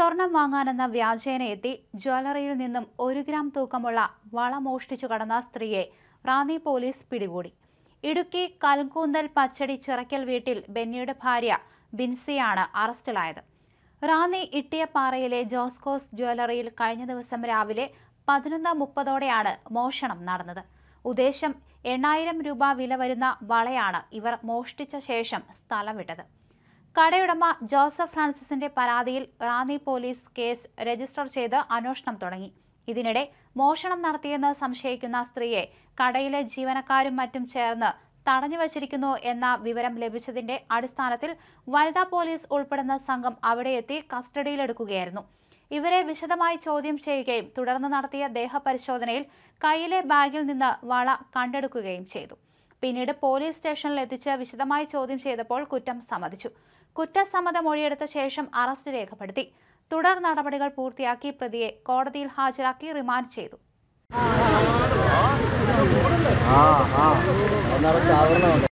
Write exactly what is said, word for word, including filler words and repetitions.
സ്വർണം വാങ്ങാനെന്ന വ്യാജേന എത്തി ജ്വല്ലറിയിൽ നിന്നും ഒരു ഗ്രാം തൂക്കമുള്ള വള മോഷ്ടിച്ചു കടന്ന സ്ത്രീയെ റാന്നി പോലീസ് പിടികൂടി. ഇടുക്കി കൽകൂന്തൽ പച്ചടി ചിറക്കൽ വീട്ടിൽ ബെന്നിയുടെ ഭാര്യ ബിൻസിയാണ് അറസ്റ്റിലായത്. റാന്നി ഇട്ടിയപ്പാറയിലെ ജോസ്കോസ് ജ്വല്ലറിയിൽ കഴിഞ്ഞ ദിവസം രാവിലെ പതിനൊന്ന് മുപ്പതോടെയാണ് മോഷണം നടന്നത്. ഉദ്ദേശം എണ്ണായിരം രൂപ വില വരുന്ന വളയാണ് ഇവർ മോഷ്ടിച്ച ശേഷം സ്ഥലം വിട്ടത്. കടയുടമ ജോസഫ് ഫ്രാൻസിസിന്റെ പരാതിയിൽ റാന്നി പോലീസ് കേസ് രജിസ്റ്റർ ചെയ്ത് അന്വേഷണം തുടങ്ങി. ഇതിനിടെ മോഷണം നടത്തിയെന്ന് സംശയിക്കുന്ന സ്ത്രീയെ കടയിലെ ജീവനക്കാരും മറ്റും ചേർന്ന് തടഞ്ഞുവച്ചിരിക്കുന്നു എന്ന വിവരം ലഭിച്ചതിന്റെ അടിസ്ഥാനത്തിൽ വനിതാ പോലീസ് ഉൾപ്പെടുന്ന സംഘം അവിടെയെത്തി കസ്റ്റഡിയിലെടുക്കുകയായിരുന്നു. ഇവരെ വിശദമായി ചോദ്യം ചെയ്യുകയും തുടർന്ന് നടത്തിയ ദേഹപരിശോധനയിൽ കയ്യിലെ ബാഗിൽ നിന്ന് വള കണ്ടെടുക്കുകയും ചെയ്തു. പിന്നീട് പോലീസ് സ്റ്റേഷനിൽ എത്തിച്ച് വിശദമായി ചോദ്യം ചെയ്തപ്പോൾ കുറ്റം സമ്മതിച്ചു. കുറ്റസമ്മത മൊഴിയെടുത്ത ശേഷം അറസ്റ്റ് രേഖപ്പെടുത്തി. തുടർ നടപടികൾ പൂർത്തിയാക്കി പ്രതിയെ കോടതിയിൽ ഹാജരാക്കി റിമാൻഡ് ചെയ്തു.